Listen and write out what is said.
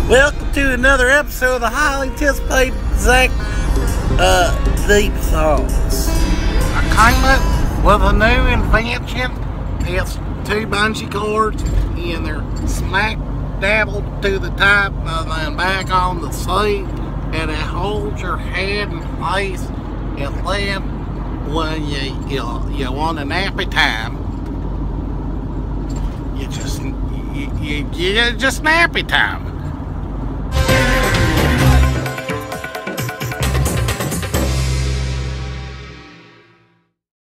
Welcome to another episode of the highly anticipated Zach Deep Thoughts. I came up with a new invention. It's two bungee cords and they're smack dabbled to the top and then back on the seat, and it holds your head in place, and then when you want a nappy time, you just nappy time.